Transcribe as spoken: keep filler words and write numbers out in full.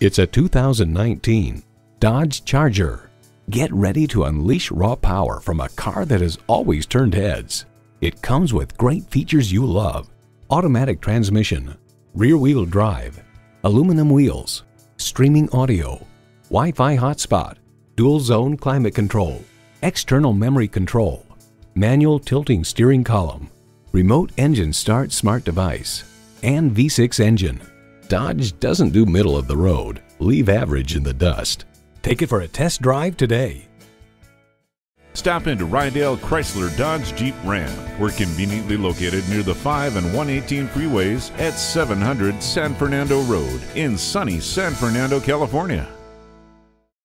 It's a two thousand nineteen Dodge Charger. Get ready to unleash raw power from a car that has always turned heads. It comes with great features you love: automatic transmission, rear-wheel drive, aluminum wheels, streaming audio, Wi-Fi hotspot, dual-zone climate control, external memory control, manual tilting steering column, remote engine start smart device, and V six engine. Dodge doesn't do middle of the road. Leave average in the dust. Take it for a test drive today. Stop into Rydell Chrysler Dodge Jeep Ram. We're conveniently located near the five and one eighteen freeways at seven hundred San Fernando Road in sunny San Fernando, California.